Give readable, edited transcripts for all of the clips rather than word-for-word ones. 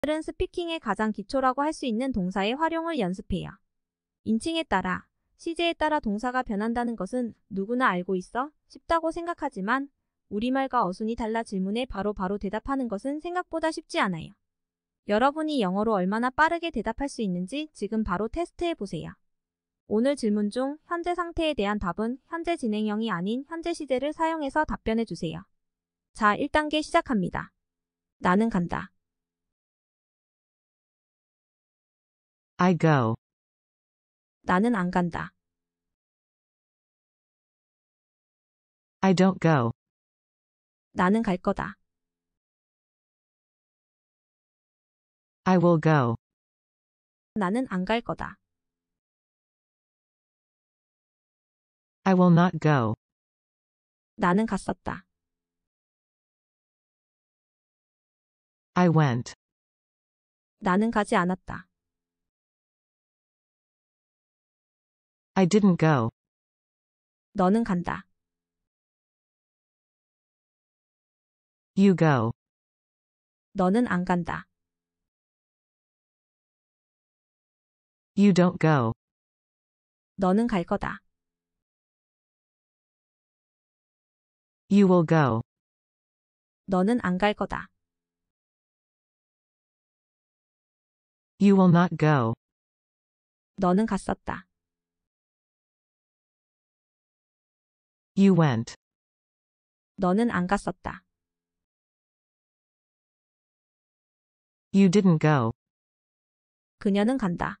오늘은 스피킹의 가장 기초라고 할 수 있는 동사의 활용을 연습해요. 인칭에 따라, 시제에 따라 동사가 변한다는 것은 누구나 알고 있어 쉽다고 생각하지만 우리말과 어순이 달라 질문에 바로바로 대답하는 것은 생각보다 쉽지 않아요. 여러분이 영어로 얼마나 빠르게 대답할 수 있는지 지금 바로 테스트해 보세요. 오늘 질문 중 현재 상태에 대한 답은 현재 진행형이 아닌 현재 시제를 사용해서 답변해 주세요. 자, 1단계 시작합니다. 나는 간다. I go. 나는 안 간다. I don't go. 나는 갈 거다. I will go. 나는 안 갈 거다. I will not go. 나는 갔었다. I went. 나는 가지 않았다. I didn't go. 너는 간다. You go. 너는 안 간다. You don't go. 너는 갈 거다. You will go. 너는 안 갈 거다. You will not go. 너는 갔었다. You went. 너는 안 갔었다. You didn't go. 그녀는 간다.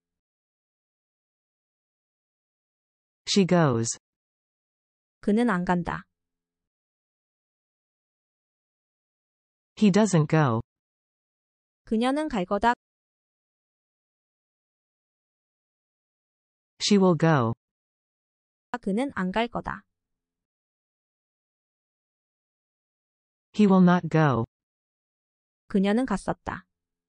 She goes. 그는 안 간다. He doesn't go. 그녀는 갈 거다. She will go. 그는 안 갈 거다. He will not go. 그녀는 갔었다.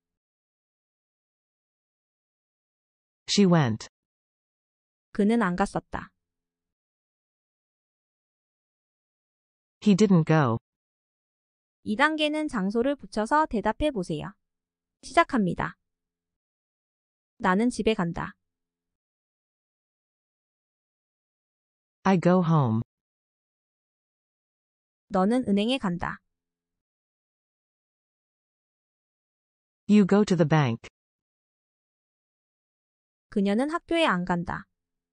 She went. 그는 안 갔었다. He didn't go. 2단계는 장소를 붙여서 대답해 보세요. 시작합니다. 나는 집에 간다. I go home. 너는 은행에 간다. You go to the bank. 그녀는 학교에 안 간다.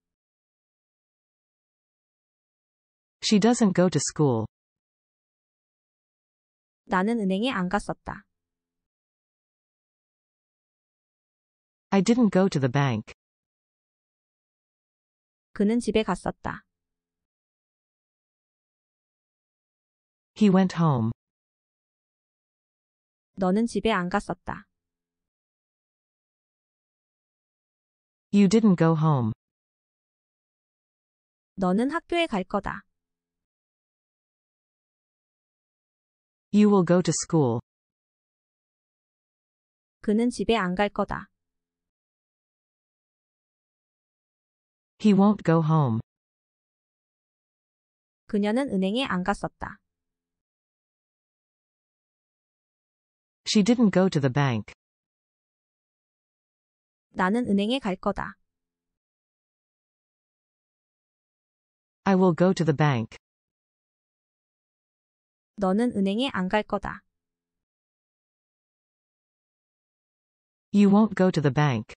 She doesn't go to school. 나는 은행에 안 갔었다. I didn't go to the bank. 그는 집에 갔었다. He went home. 너는 집에 안 갔었다. You didn't go home. 너는 학교에 갈 거다. You will go to school. 그는 집에 안 갈 거다. He won't go home. 그녀는 은행에 안 갔었다. She didn't go to the bank. 나는 은행에 갈 거다. I will go to the bank. 너는 은행에 안 갈 거다. You won't go to the bank.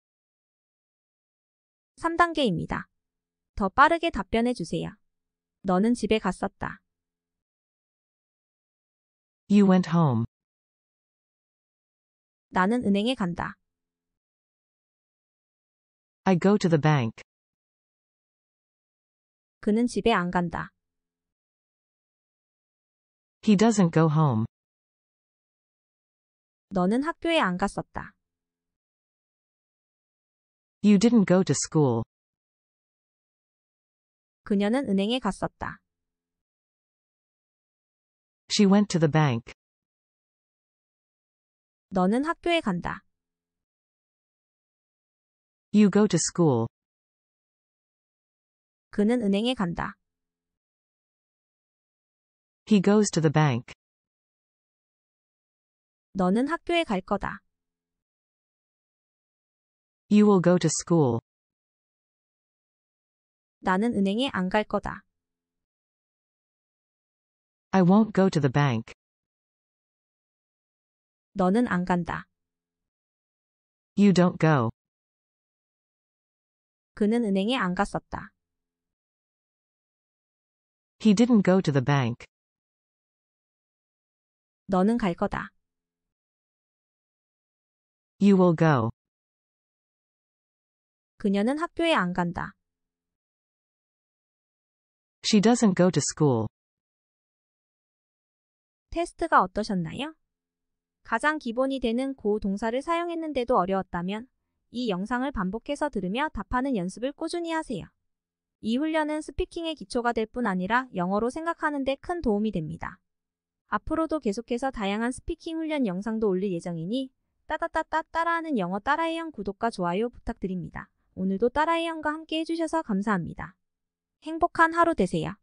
3단계입니다. 더 빠르게 답변해 주세요. 너는 집에 갔었다. You went home. 나는 은행에 간다. I go to the bank. 그는 집에 안 간다. He doesn't go home. 너는 학교에 안 갔었다. You didn't go to school. 그녀는 은행에 갔었다. She went to the bank. 너는 학교에 간다. You go to school. 그는 은행에 간다. He goes to the bank. 너는 학교에 갈 거다. You will go to school. 나는 은행에 안 갈 거다. I won't go to the bank. 너는 안 간다. You don't go. 그는 은행에 안 갔었다. He didn't go to the bank. 너는 갈 거다. You will go. 그녀는 학교에 안 간다. She doesn't go to school. 테스트가 어떠셨나요? 가장 기본이 되는 고 동사를 사용했는데도 어려웠다면 이 영상을 반복해서 들으며 답하는 연습을 꾸준히 하세요. 이 훈련은 스피킹의 기초가 될 뿐 아니라 영어로 생각하는 데 큰 도움이 됩니다. 앞으로도 계속해서 다양한 스피킹 훈련 영상도 올릴 예정이니 따따따따 따라하는 영어 따라해형 구독과 좋아요 부탁드립니다. 오늘도 따라해형과 함께 해주셔서 감사합니다. 행복한 하루 되세요.